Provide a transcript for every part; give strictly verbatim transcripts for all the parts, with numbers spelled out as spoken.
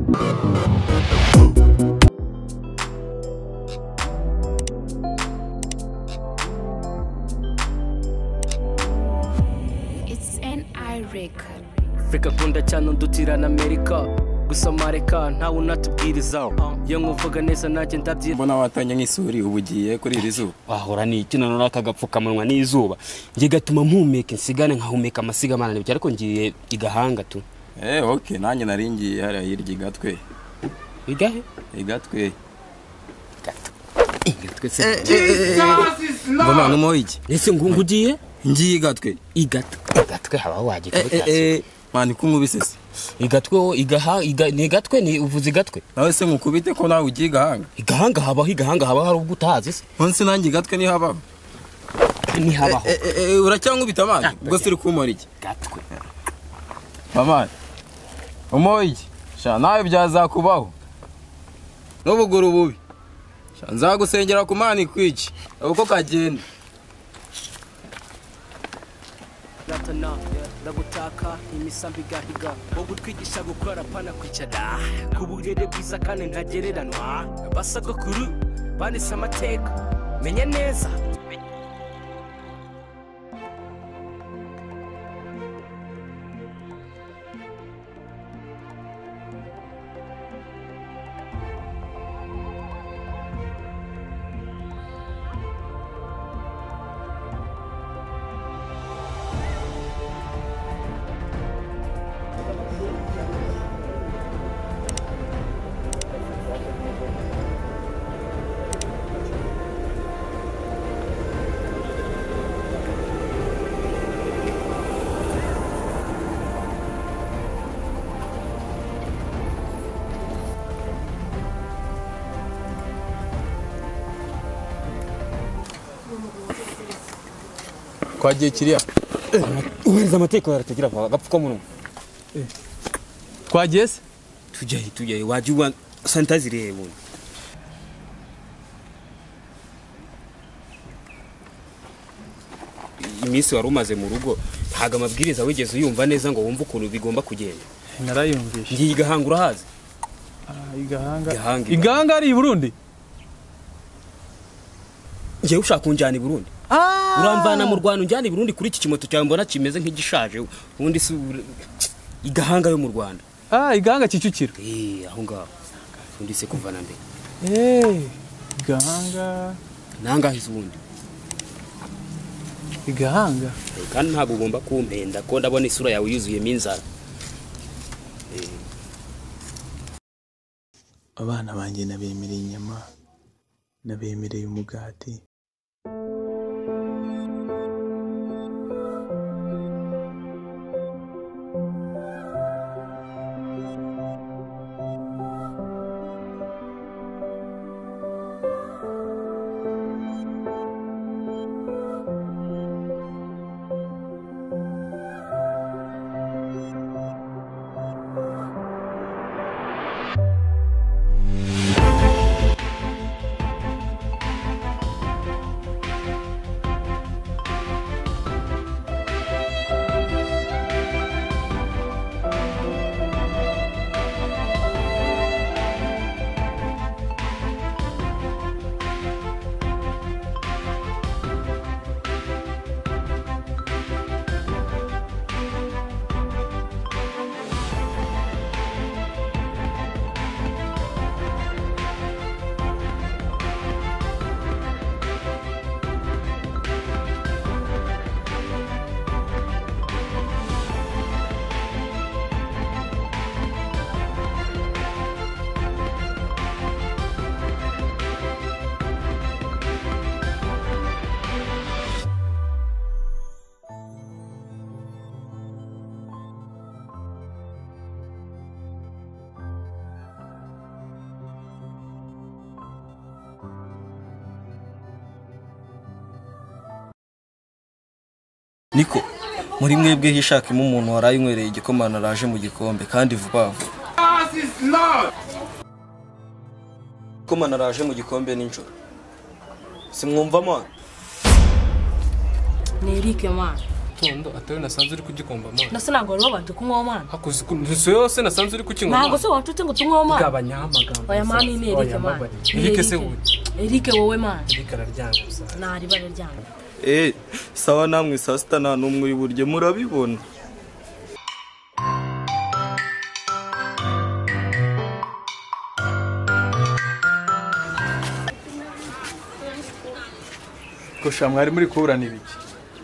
Afrika nkunda cyane ndutira na Amerika gusa mareka ntawe unatubwiriza iyo nkuvuga neza nanjye ndabyi mbona watanya nk'isuri ubugiye kuri iri zuba wahora ni iki none nakagapfukamunwa n'izuba ngiye gatuma mpumeka nsigane nkahumeka amasiga mana n'ibyo ariko ngiye igahanga tu eh okay nanjye naringiye hariya yirya igatwe igahe igatwe igatwe se mbona numo iki ese ngungugiye ngiye igatwe igatwe igatwe haba waje kubita mani kumubisese igatwe igaha ni igatwe ni uvuze igatwe nawe se mukubite ko nawe ugiye igahanga igahanga habaho igahanga haba hari ubwo utazi se onse nanjye igatwe ni habaho ni habaho uracyangubita amani ubwo siri kumora iki gatwe mama umoyi sha nawe byazakubaho n'ubuguru bubi sha nzagusengera ku mani kwiki uko kagenda gatana ndagutaka imisambi gahiga wo gutwigisha gukora pana kwicara kuburere bwiza kandi ntagereranwa basagokuru bandise amateka menye neza kwagiye kiriya uhereza amateka yaratagira gapfuka munwa twagiye se tujye tujye waje wa sanitazi rebo imisi warumaze mu rugo ntaga amabwiriza wigeze uyumva neza ngo wumve ukuntu bigomba kugenda narayumvisha ngiye igahanga urahazi ah igahanga igahanga ari i Burundi ngiye ushaka kunjana i Burundi uramvana mu Rwanda unjana i Burundi kuri iki kimoto cyawe mbona kimeze nk'igishaje ubundi si igahanga yo mu Rwanda ah igahanga Kicukiro eh aho ngaho undi se kuvana mbe eh igahanga nanga hizundi igahanga kandi ntabwo ugomba kumpenda ko ndabona isura yawe yuzuye minzara abana banjye nabemereye inyama nabemereye umugati niko muri mwebwe hishakimo umuntu waraye unywereye igikomana araje mu gikombe kandi vuba vuba igikomana araje mu gikombe n'injoro simwumva man ni Eric man gitondo atawe nasanze uri kugikomba amana. Nase ntabwo wari wabanje kunywa amana. Hakuzi nso yose nasanze uri kukinywa amana. Ntabwo se wacutse ngo tunywe amana. Gabanyamagambo. Oya mani ni Eric man. Eric se wowe. Eric wowe man. Eric araryanga gusa. Nari bararyanga. Eh, sawa namwe saa sita nta n'umwe uri burye murabibona. Kosha mwari muri kuburana ibiki?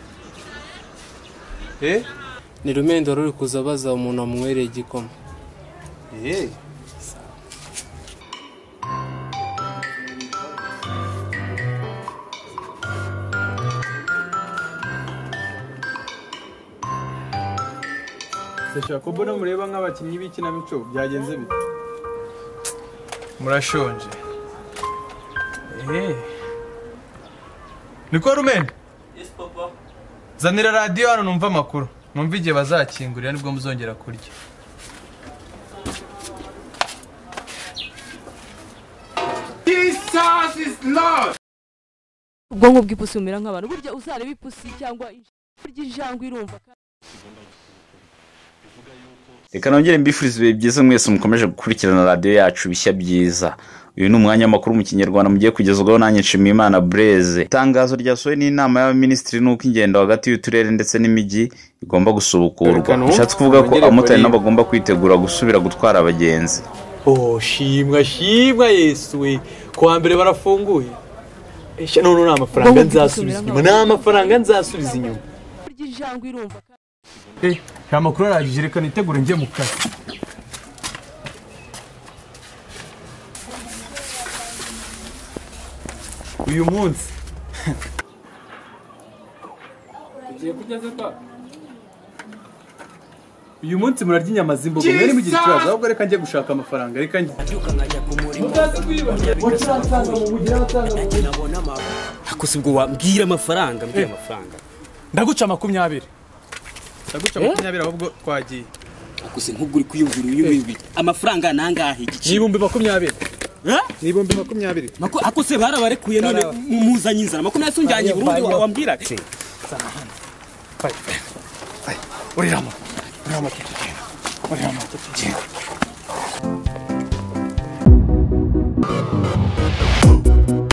Eh? Ni Rumendo ruri kuzabaza umuntu amwereye igikoma. Eh. Sesha ko mbona mureba nk'abakinnyi b'ikinamico byagenze bite? Murashonje. Eh. Niko Rumendo? Yes papa. Zanira radio hano numva amakuru. Numva igihe bazakingurira nibwo muzongera kurya. Jesus is Lord. Ubwonko bw'ipusi umera nk'abantu burya uzareba ipusi cyangwa burya ijangwe irumva. Reka nongere mbifurize ibihe byiza mwese mukomeje gukurikirana radio yacu bishya byiza. Uyu ni umwanya makuru mu Kinyarwanda mugiye kugezwaho nanye Nshimiyimana Blaise. Itangazo ryasohowe n'inama y'abaminisitiri nuko ingendo hagati y'uturere ndetse n'imijyi igomba gusubukurwa. Bishatse kuvuga ko abamotari nabo bagomba kwitegura gusubira gutwara abagenzi. Oh shimwa shimwa Yesu we kwa mbere barafunguye. Esha none na amafaranga nzasubiza inyuma na amafaranga nzasubiza inyuma. Burya ijangwe irumva. Eh, ya makuru aragije reka nitegure ngiye mu kazi. Uyu munsi Ugiye kugeze pa. uyu munsi murarya inyama z'imbogo mwene mugira ikibazo ahubwo reka njye gushaka amafaranga reka njye Hakuzi ubwo wambwira amafaranga mbwira amafaranga. ndaguca makumyabiri ndaguca makumyabiri ahubwo twagiye. Hakuzi nk'ubwo uri kwiyumvira uyumvira amafaranga nangahe igice. Nibumbi makumyabiri. Eh? Nibumbi makumyabiri. Mako akose barabarekuye none mumuzanye inzara makumyabiri sunjanye Burundi wambwira ati. Fai. Fai. Urira mo. Urira mo. Urira mo.